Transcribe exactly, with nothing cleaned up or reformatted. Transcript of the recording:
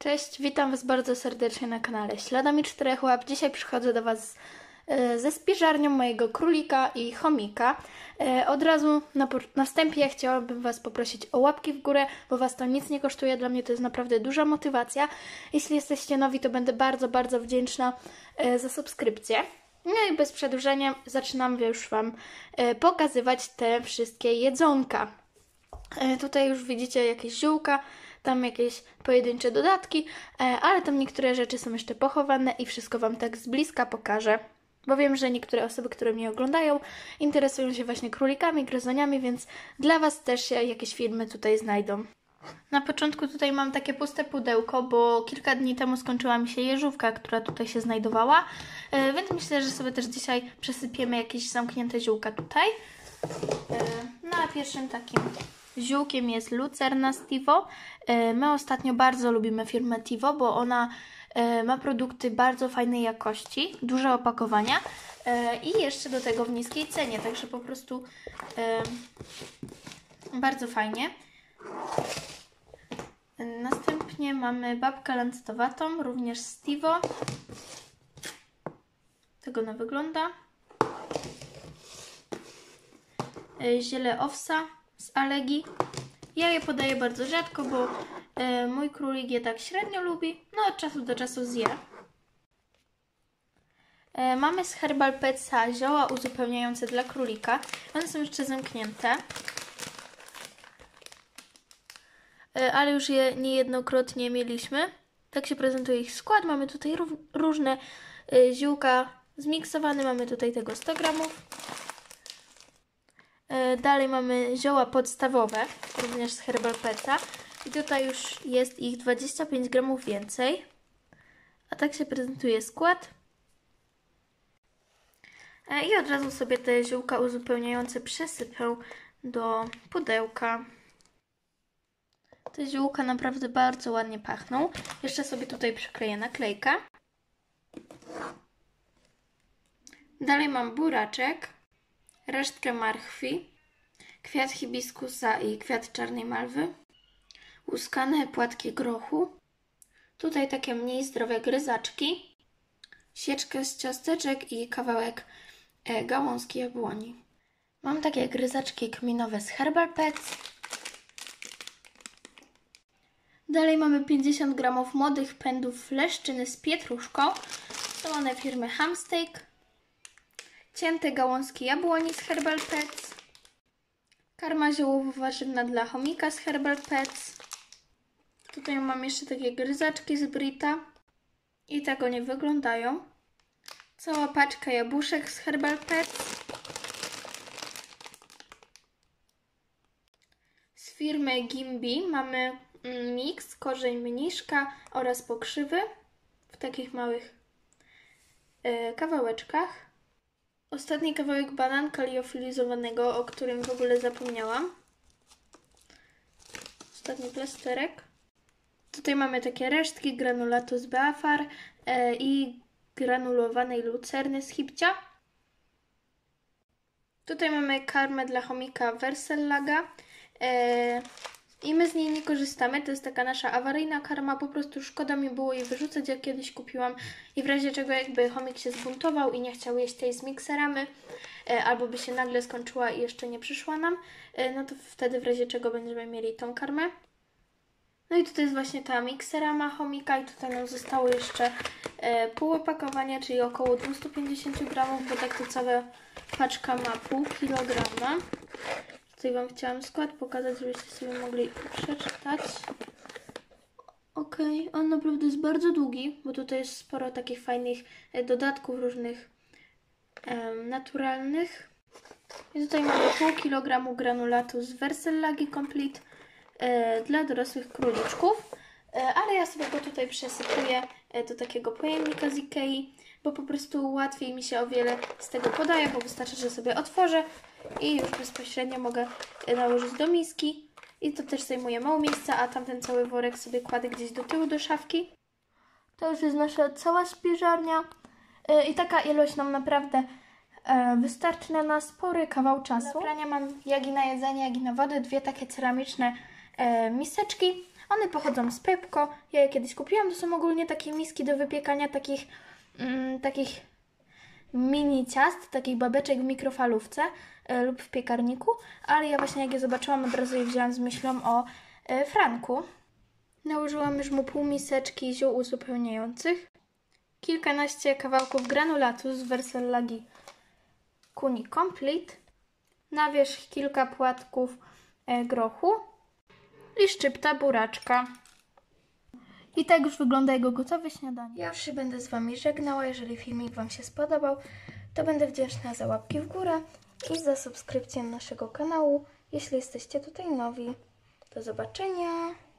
Cześć, witam Was bardzo serdecznie na kanale Śladami Czterech Łap. Dzisiaj przychodzę do Was ze spiżarnią mojego królika i chomika. Od razu na, na wstępie chciałabym Was poprosić o łapki w górę, bo Was to nic nie kosztuje. Dla mnie to jest naprawdę duża motywacja. Jeśli jesteście nowi, to będę bardzo, bardzo wdzięczna za subskrypcję. No i bez przedłużenia zaczynam już Wam pokazywać te wszystkie jedzonka. Tutaj już widzicie jakieś ziółka, tam jakieś pojedyncze dodatki, ale tam niektóre rzeczy są jeszcze pochowane i wszystko Wam tak z bliska pokażę. Bo wiem, że niektóre osoby, które mnie oglądają, interesują się właśnie królikami, gryzoniami, więc dla Was też się jakieś filmy tutaj znajdą. Na początku tutaj mam takie puste pudełko, bo kilka dni temu skończyła mi się jeżówka, która tutaj się znajdowała, więc myślę, że sobie też dzisiaj przesypiemy jakieś zamknięte ziółka tutaj. No a pierwszym takim ziółkiem jest lucerna z Tivo. My ostatnio bardzo lubimy firmę Tivo, bo ona ma produkty bardzo fajnej jakości, duże opakowania i jeszcze do tego w niskiej cenie, także po prostu bardzo fajnie. Następnie mamy babkę lancetowatą, również z Tivo. Tak ona wygląda. Ziele owsa z Allegii. Ja je podaję bardzo rzadko, bo e, mój królik je tak średnio lubi, no od czasu do czasu zje. E, mamy z Herbal Petsa zioła uzupełniające dla królika. One są jeszcze zamknięte, e, ale już je niejednokrotnie mieliśmy. Tak się prezentuje ich skład. Mamy tutaj różne e, ziółka zmiksowane. Mamy tutaj tego sto gramów. Dalej mamy zioła podstawowe, również z Herbal Petsa. I tutaj już jest ich dwadzieścia pięć gramów więcej. A tak się prezentuje skład. I od razu sobie te ziółka uzupełniające przesypę do pudełka. Te ziółka naprawdę bardzo ładnie pachną. Jeszcze sobie tutaj przykleję naklejkę. Dalej mam buraczek, resztkę marchwi, kwiat hibiskusa i kwiat czarnej malwy, łuskane płatki grochu, tutaj takie mniej zdrowe gryzaczki, sieczkę z ciasteczek i kawałek e, gałązki jabłoni. Mam takie gryzaczki kminowe z Herbal Pets. Dalej mamy pięćdziesiąt gramów młodych pędów leszczyny z pietruszką. Są one firmy Hamsteak. Cięte gałązki jabłoni z Herbal Pets. Karma ziołowo-warzywna dla chomika z Herbal Pets. Tutaj mam jeszcze takie gryzaczki z Brita. I tak one wyglądają. Cała paczka jabłuszek z Herbal Pets. Z firmy Gimby mamy miks, korzeń mniszka oraz pokrzywy w takich małych yy, kawałeczkach. Ostatni kawałek bananka liofilizowanego, o którym w ogóle zapomniałam. Ostatni plasterek. Tutaj mamy takie resztki granulatu z Beafar e, i granulowanej lucerny z Hibcia. Tutaj mamy karmę dla chomika Versellaga. E, I my z niej nie korzystamy, to jest taka nasza awaryjna karma, po prostu szkoda mi było jej wyrzucać, jak kiedyś kupiłam i w razie czego jakby chomik się zbuntował i nie chciał jeść tej z mikseramy, e, albo by się nagle skończyła i jeszcze nie przyszła nam, e, no to wtedy w razie czego będziemy mieli tą karmę. No i tutaj jest właśnie ta mikserama chomika i tutaj nam zostało jeszcze e, pół opakowania, czyli około dwieście pięćdziesiąt gramów, bo tak to cała paczka ma pół kilograma. Tutaj Wam chciałam skład pokazać, żebyście sobie mogli przeczytać. Ok, on naprawdę jest bardzo długi, bo tutaj jest sporo takich fajnych dodatków różnych um, naturalnych. I tutaj mamy pół kilogramu granulatu z Versellagi Complete e, dla dorosłych króliczków. E, ale ja sobie go tutaj przesypuję e, do takiego pojemnika z Ikei, bo po prostu łatwiej mi się o wiele z tego podaje, bo wystarczy, że sobie otworzę i już bezpośrednio mogę nałożyć do miski. I to też zajmuje mało miejsca, a tamten cały worek sobie kładę gdzieś do tyłu do szafki. To już jest nasza cała spiżarnia i taka ilość nam naprawdę wystarczy na spory kawał czasu. Do prania mam jak i na jedzenie, jak i na wodę dwie takie ceramiczne miseczki One pochodzą z Pepco. Ja je kiedyś kupiłam. To są ogólnie takie miski do wypiekania takich, mm, takich mini ciast, takich babeczek w mikrofalówce y, lub w piekarniku. Ale ja właśnie jak je zobaczyłam, od razu je wzięłam z myślą o y, Franku. Nałożyłam już mu pół miseczki ziół uzupełniających. Kilkanaście kawałków granulatu z Versellagi Kuni Complete. Na wierzch kilka płatków y, grochu. I szczypta buraczka. I tak już wygląda jego gotowe śniadanie. Ja już się będę z Wami żegnała. Jeżeli filmik Wam się spodobał, to będę wdzięczna za łapki w górę i za subskrypcję naszego kanału, jeśli jesteście tutaj nowi. Do zobaczenia!